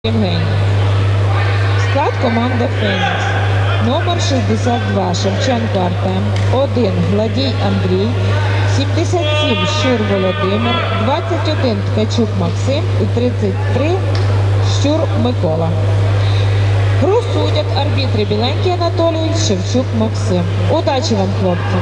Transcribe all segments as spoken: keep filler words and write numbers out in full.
Євгеній. Склад команди «Фенікс». Номер шістдесят два Шевченко Артем, один Гладій Андрій, сімдесят сім Щур Володимир, двадцять один Ткачук Максим і тридцять три Щур Микола. Гру судять арбітри Біленький Анатолій, Шевчук Максим. Удачі вам, хлопці!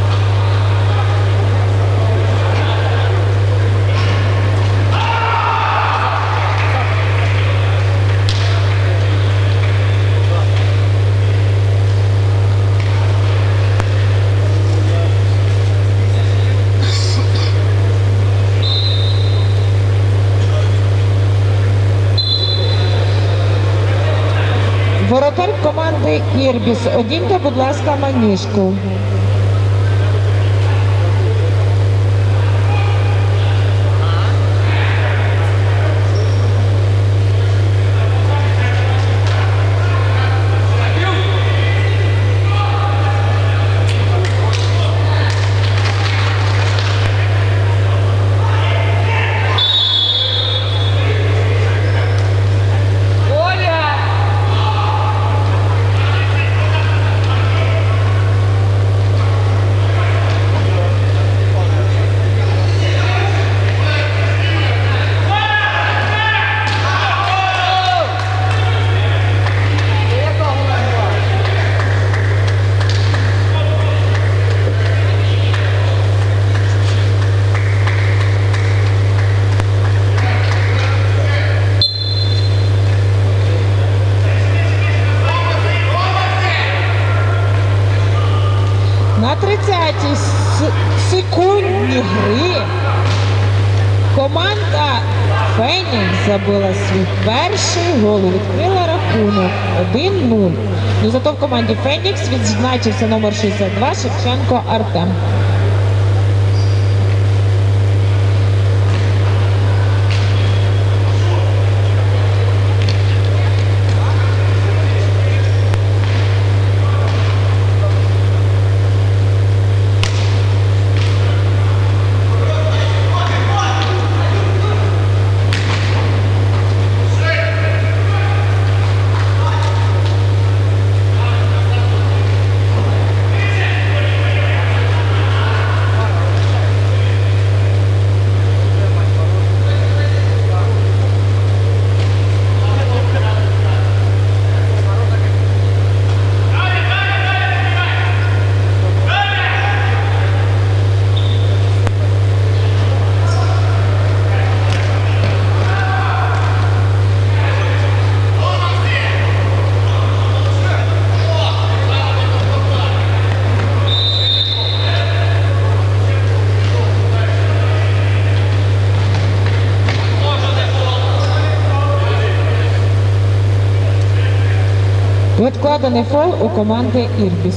Воротар команди «Ірбіс», одіньте, будь ласка, манішку. На тридцятій секунді гри команда «Фенікс» забила свій перший гол, відкрила рахунок один нуль. Ну, зато в команді «Фенікс» відзначився номер шістдесят два Шевченко Артем. Відкладений фол у команди «Ірбіс».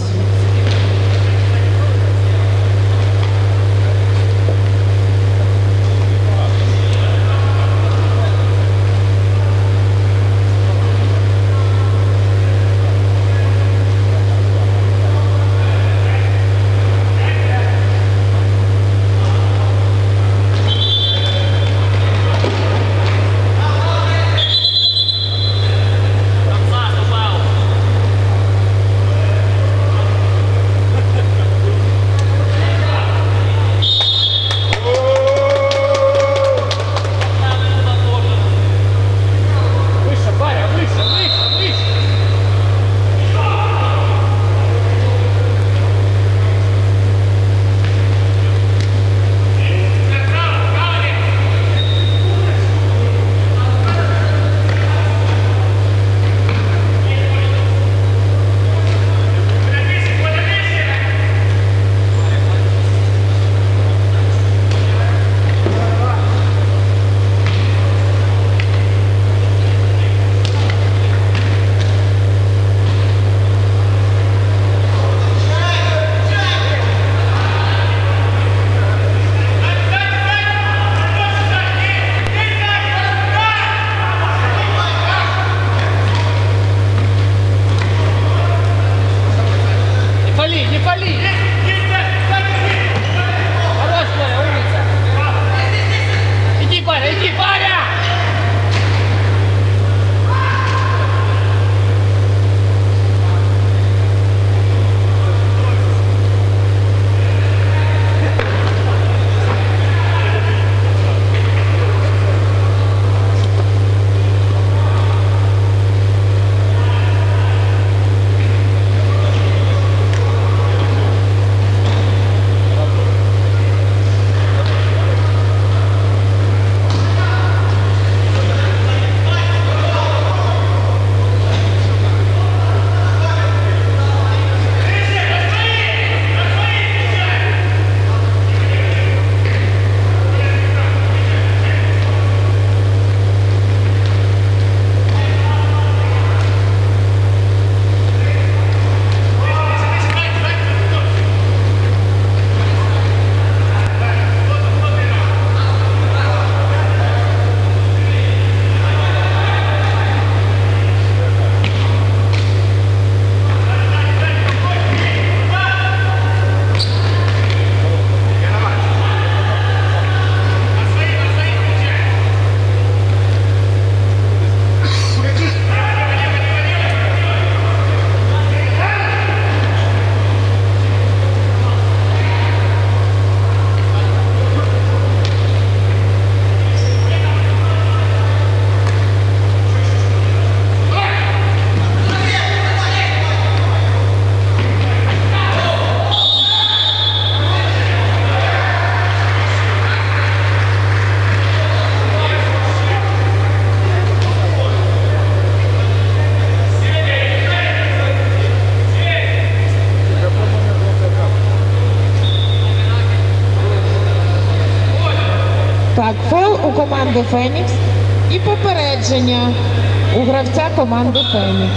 команди Фенікс і попередження у гравця команди Фенікс.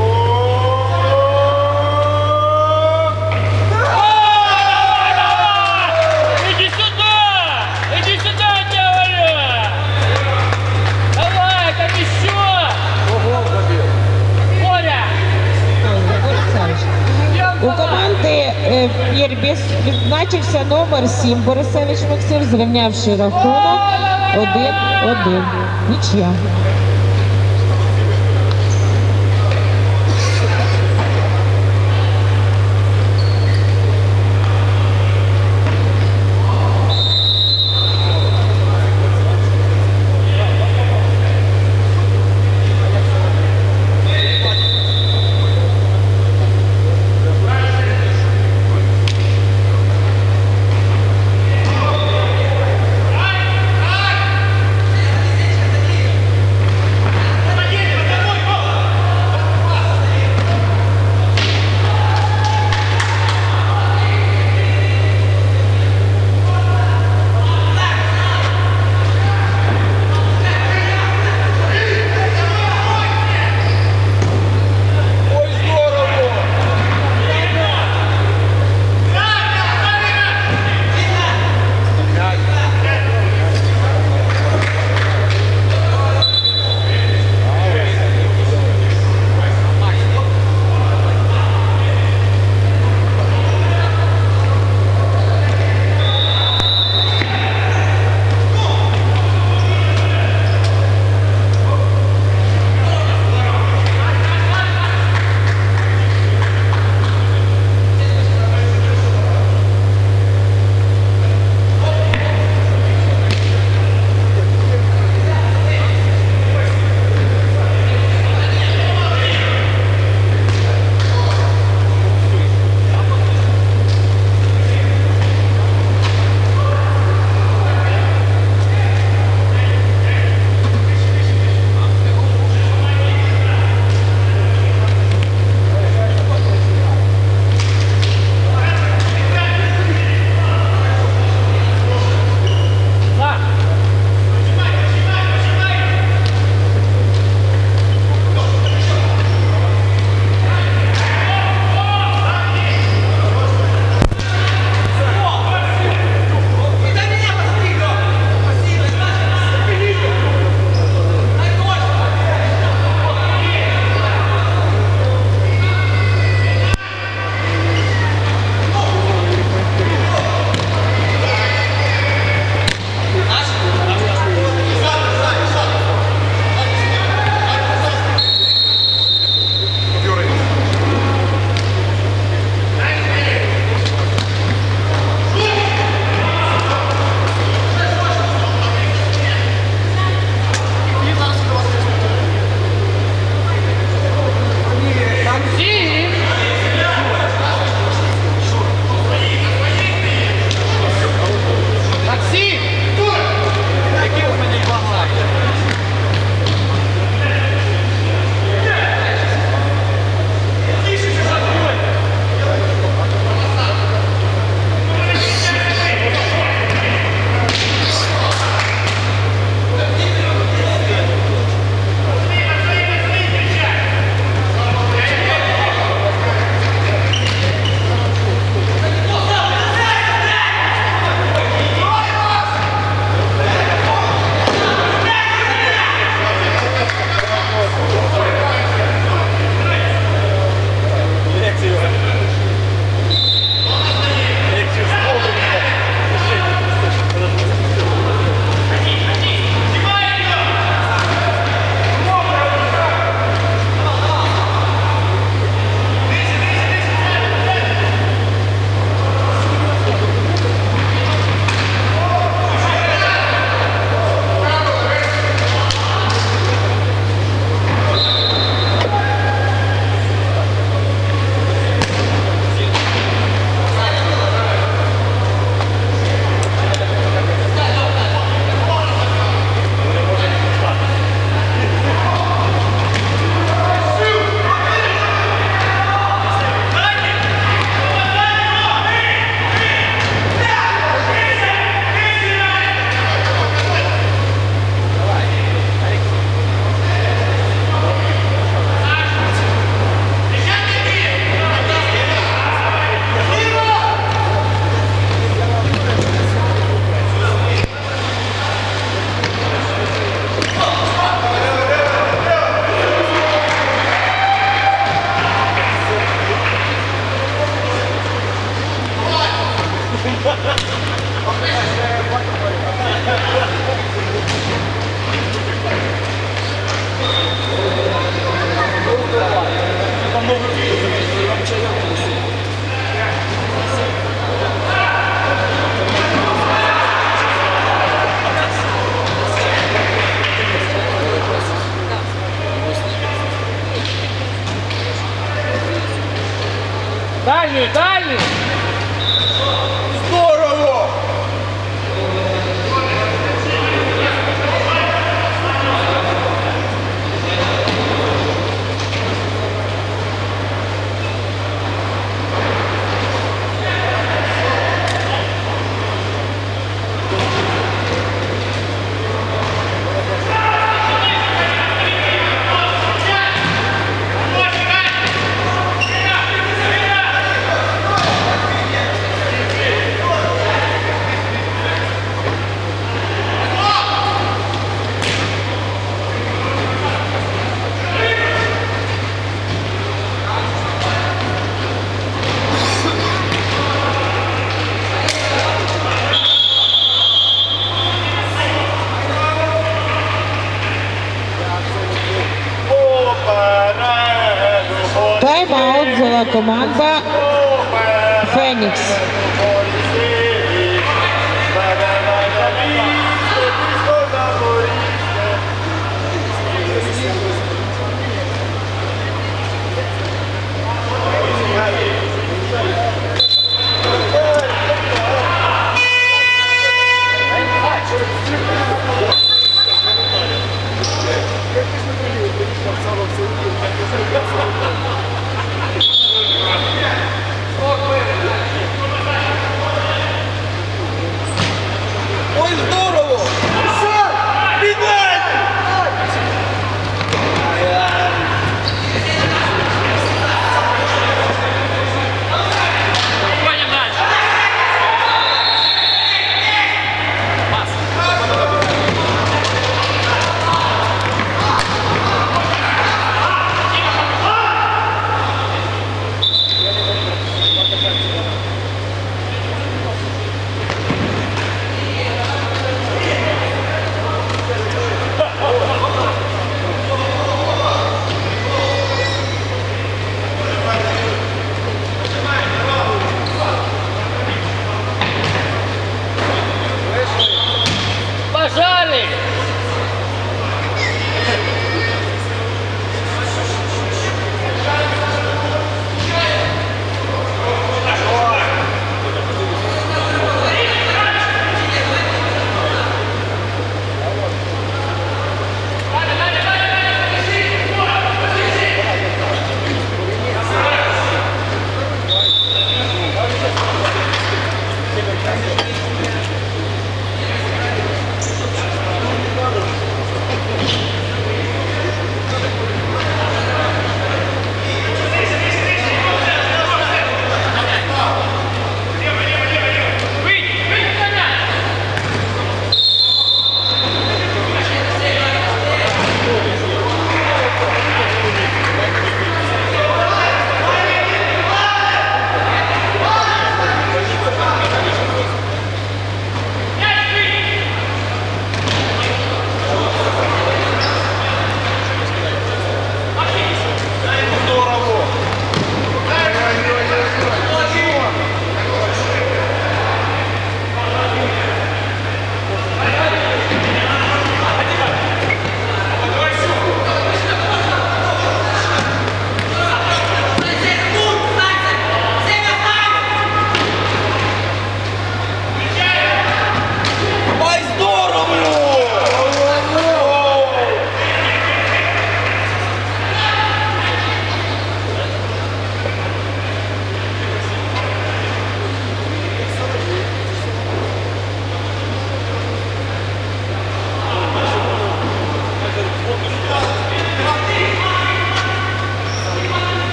У команди Єрбіс відзначився номер сім Борисевич Максим, зрівнявши рахунок один один. Нічия. Дальний, дальний! Здорово! Тайм-аут взяла команда «Фенікс». Ой, здорово! Пойдем дальше. Пас.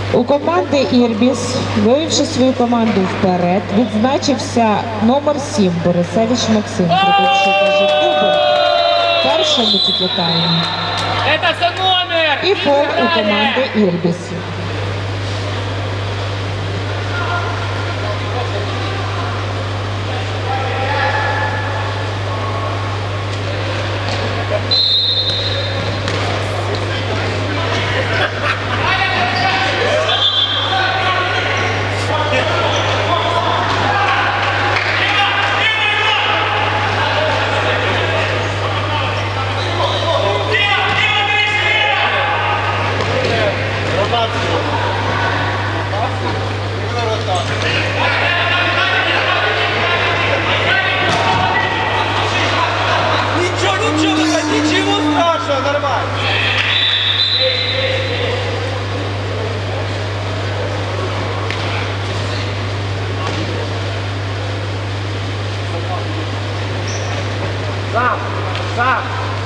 У команди Ірбіс, вивівши свою команду вперед, відзначився номер сім Борисевич Максим, зробивши даже дубль в першому тільки таймі. І фол у команди Ірбіс. Сам! Сам!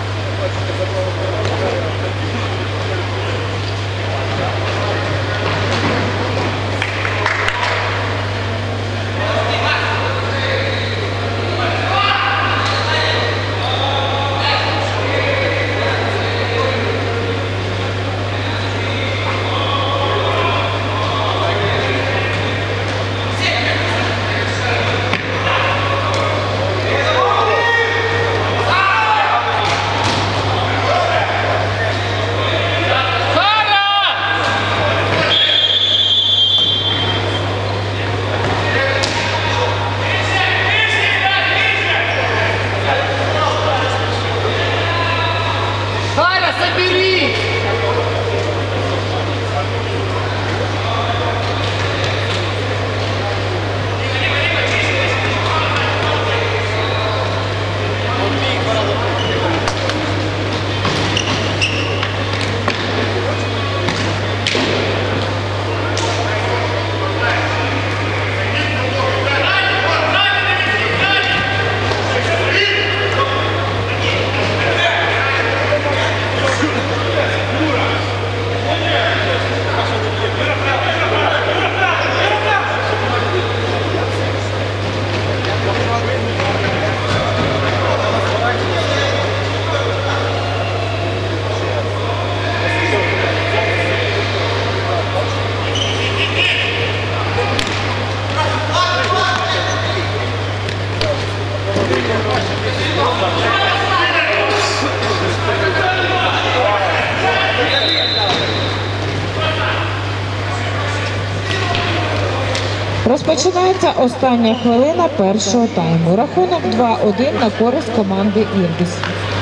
Розпочинається остання хвилина першого тайму. Рахунок два один на користь команди Ірбіс.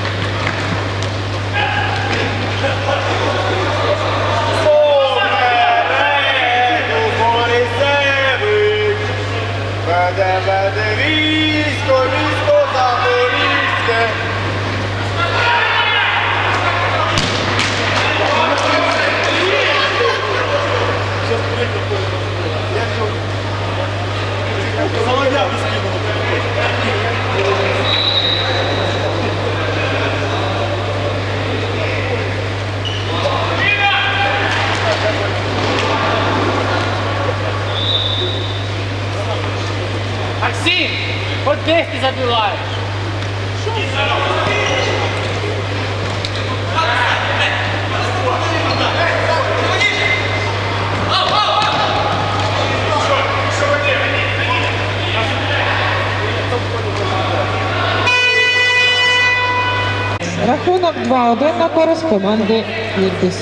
Максим, хоть десь ти забиваєш. Рахунок два один на користь команди Ірбіс.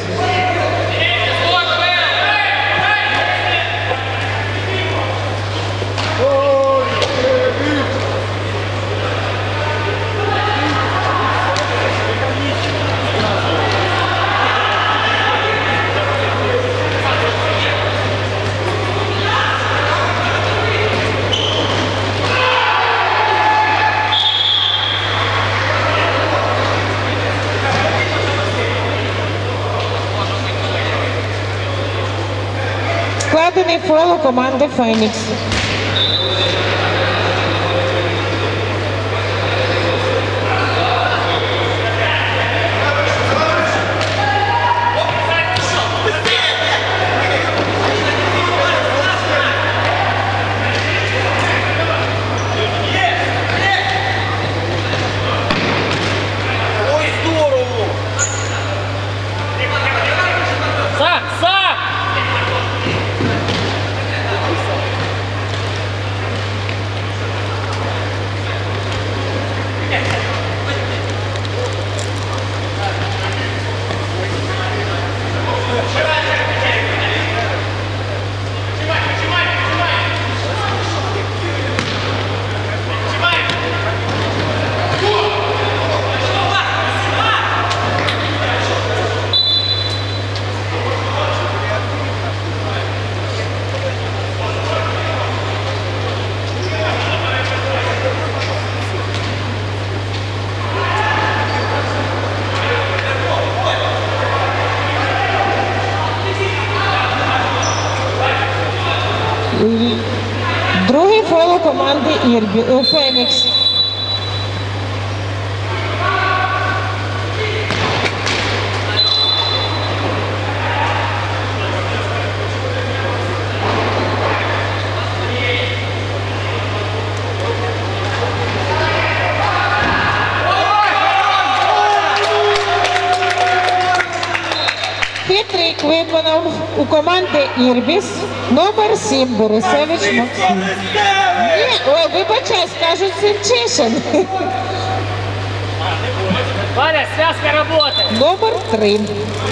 Складений фол у команди Фенікс. Другий фол у команди Ірбі, е, Фенікс. Хитрик виконав у команди Ірбіс номер сім Борисевич Максим. Ні, ой, вибачай, скажуть Сенчишин. Валя, связка работает. Номер три.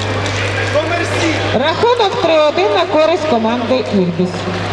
Рахунок три один на користь команди Ірбіс.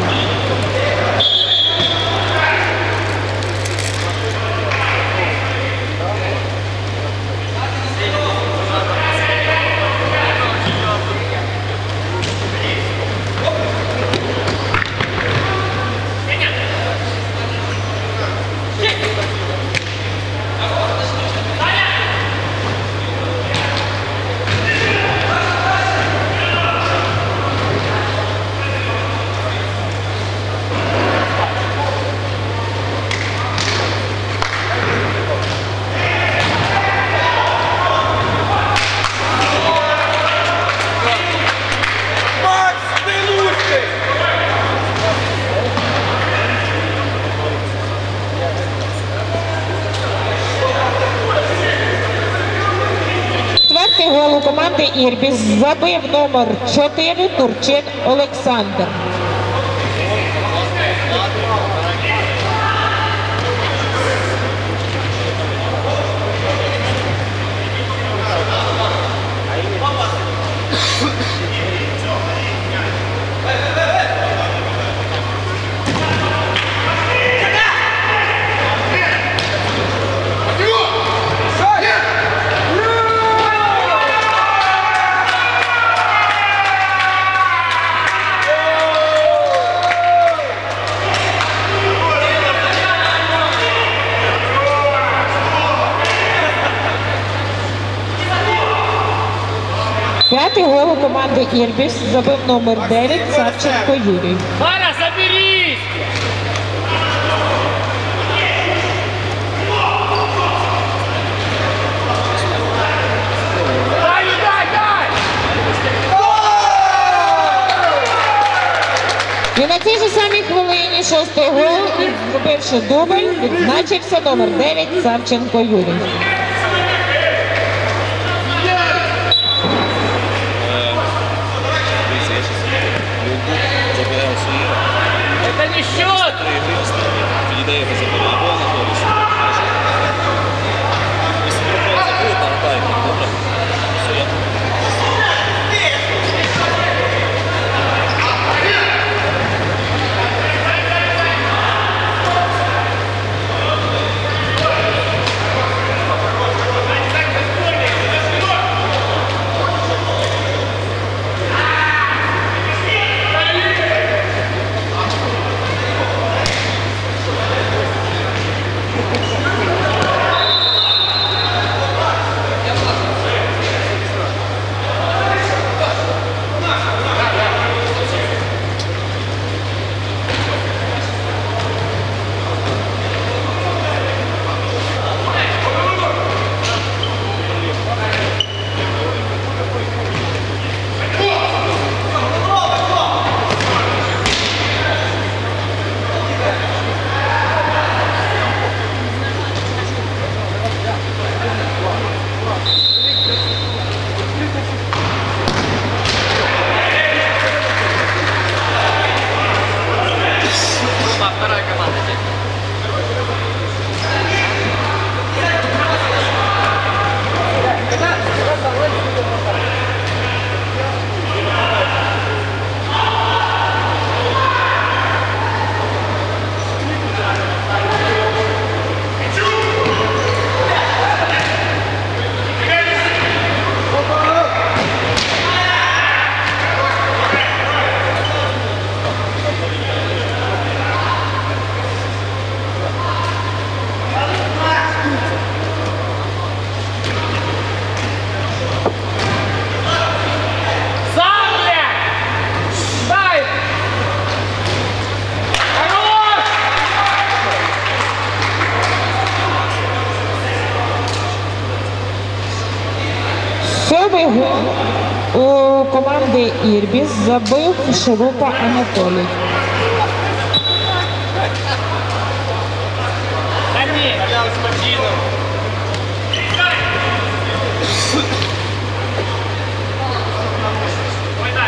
Четвертий гол у команди Ірбіс забив номер чотири Турчин Олександр. П'ятий гол у команди Ірбіс забив номер дев'ять Савченко Юрій. Валя, заберись! Дай, дай, дай! І на цій же самій хвилині шостий гол, і зробивши дубль, відзначився номер дев'ять Савченко Юрій. Это не счет! Передай его за полигон, если пропал забыл, там тайм, добре? Все, я команди Ірбіс забив Шелупа Анатолій. Та ні. Колян, спокійно. Ой, так.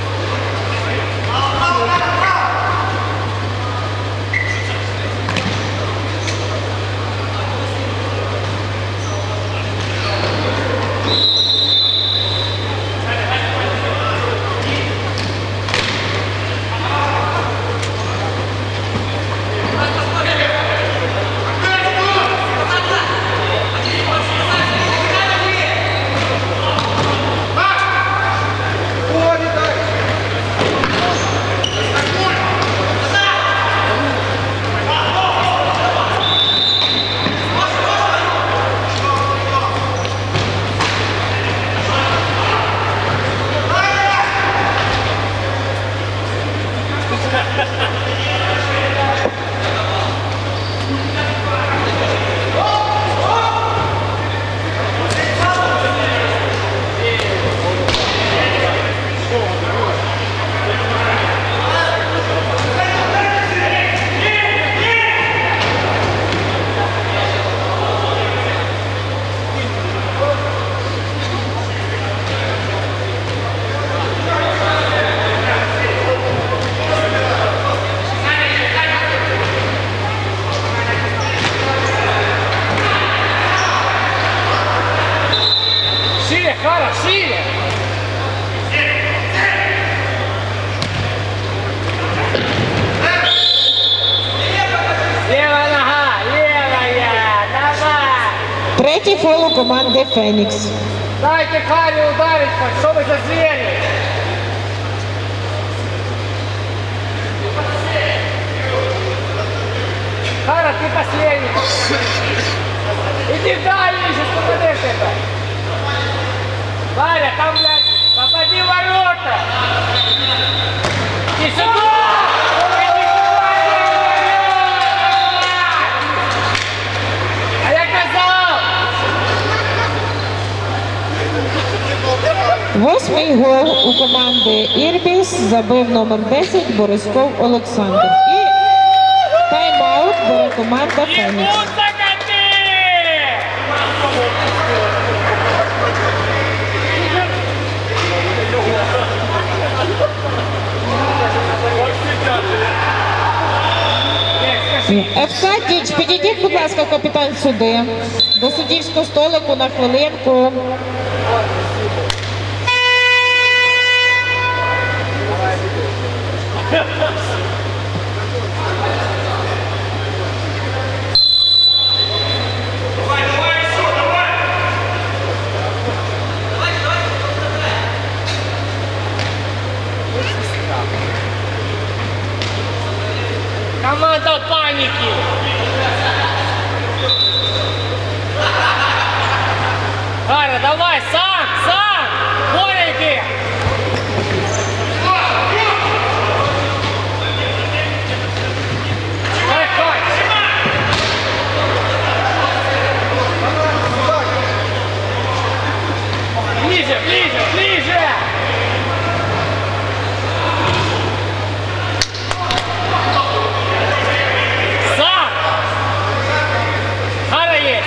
Шире, Хара, шире! Лева нога, левая, давай! Третій фол у команди Фенікс. Дайте Харе ударить, что вы за звери! Хара, ты последний! Иди дальше, сейчас попадешь это! Варя, там, блядь, попади в ворота! Иди сюда! Иди сюда! А я казал! Восьмий гол у команди Ірбіс забив номер десять Борисков Олександр. І тайм-аут бере команда Фенікс. еф ка Діч, підійдіть, будь ласка, капітан, сюди. До суддівського столику на хвилинку. Команда паники! Хара, давай, сам, сам! Маленький! Давай, давай! Ближе, ближе, ближе! Сам! Хара есть!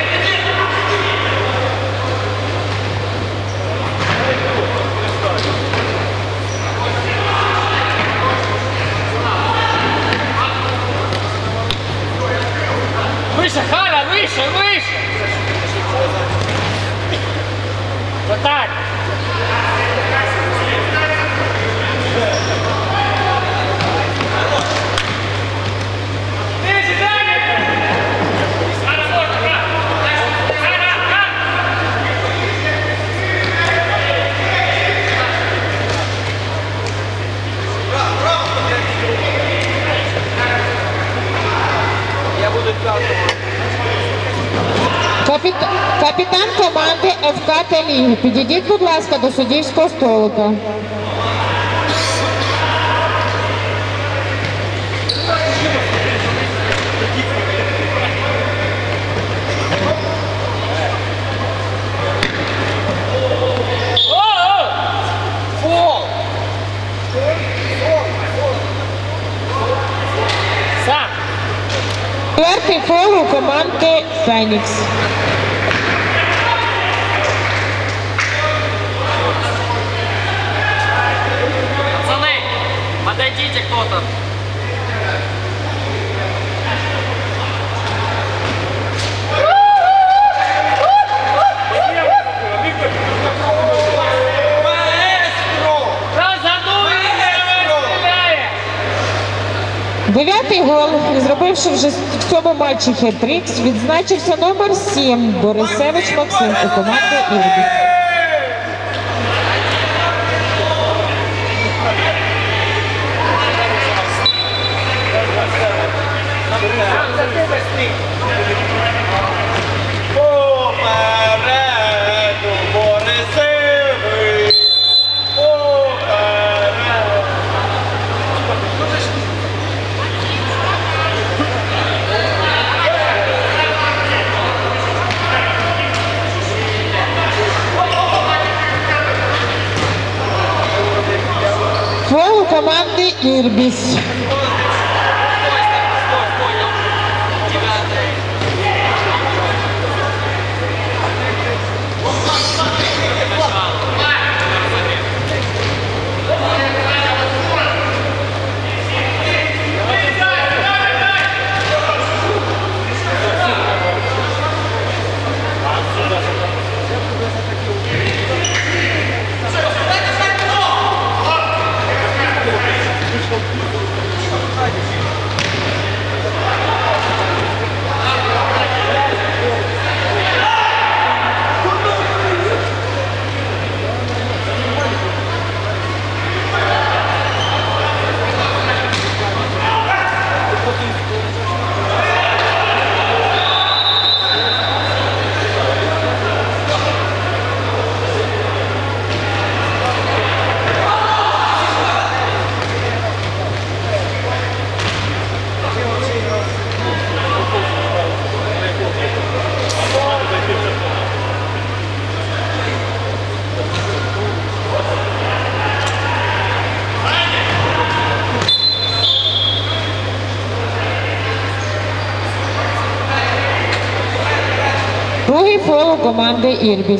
Выше, Хара, выше, выше! Вот так! Капіт... Капітан команди еф ка Теліги, підійдіть, будь ласка, до суддівського столика. Сам. Четвертий фол у команди Фенікс. Пацаны, подойдите кто-то. Дев'ятий гол, зробивши вже в цьому матчі хет-трик, відзначився номер сім Борисевич Максим у команди Ірбіс. Попереду Борисевич! Попереду! Фол у команди Ірбіс. Другий фол у команди Ірбіс.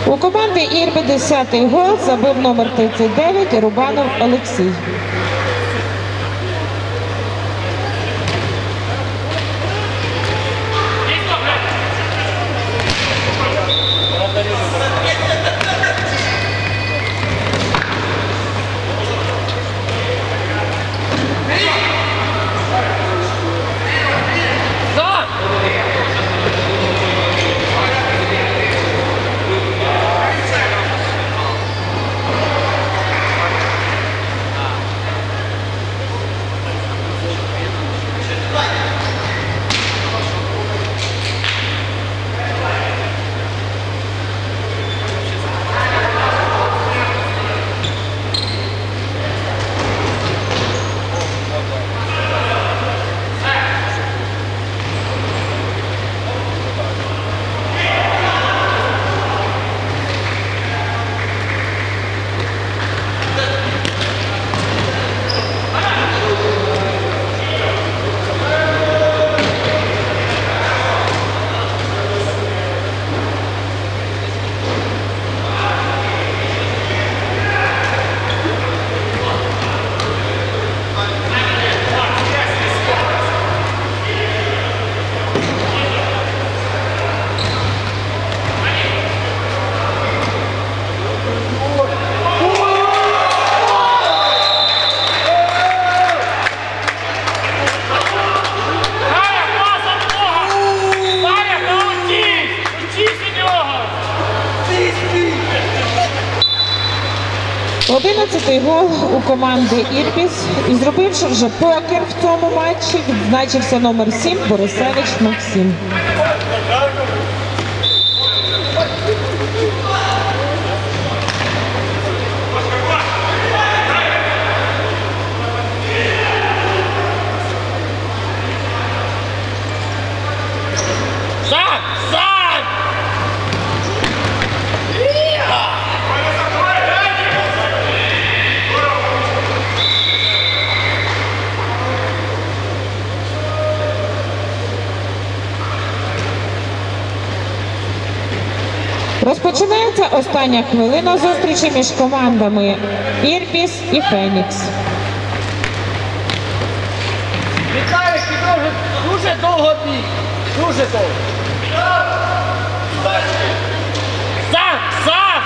У команди Ірби десятий гол забив номер тридцять дев'ять Рубанов Олексій. одинадцятий гол у команди Ірбіс. І зробивши вже покер в цьому матчі, відзначився номер сім Борисевич Максим. Розпочинається остання хвилина зустрічі між командами Ірбіс і Фенікс. Віталій, ти дуже, дуже довго біг. Дуже довго. Сам! Сам!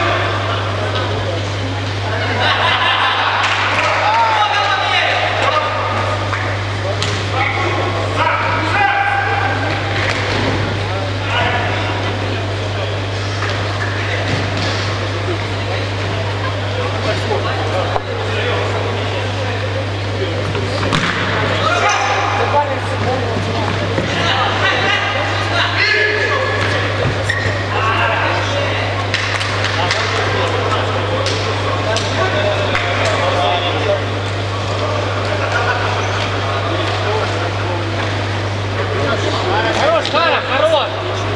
Хорош, Кара, хорош!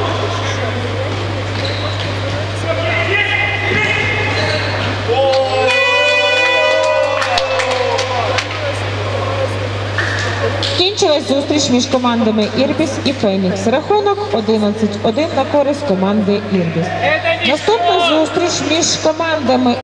Кінчилась зустріч між командами Ірбіс і Фенікс. Рахунок одинадцять один на користь команди Ірбіс. Наступна зустріч між командами